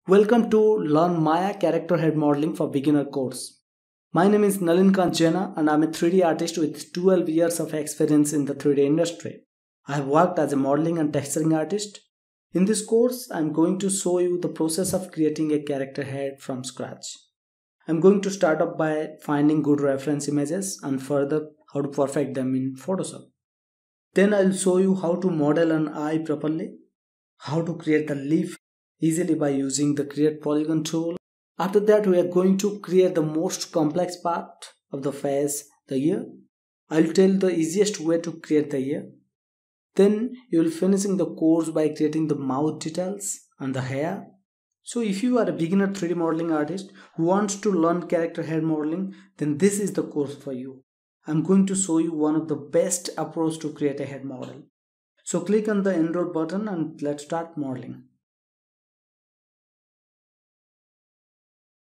Welcome to Learn Maya Character Head Modeling for Beginner course. My name is Nalinkant Jaina and I'm a 3D artist with 12 years of experience in the 3D industry. I have worked as a modeling and texturing artist. In this course, I'm going to show you the process of creating a character head from scratch. I'm going to start off by finding good reference images and further how to perfect them in Photoshop. Then I'll show you how to model an eye properly, how to create the leaf easily by using the create polygon tool. After that, we are going to create the most complex part of the face, the ear. I'll tell the easiest way to create the ear. Then you will finishing the course by creating the mouth details and the hair. So if you are a beginner 3D modeling artist who wants to learn character head modeling, then this is the course for you. I'm going to show you one of the best approach to create a head model. So click on the enroll button and let's start modeling.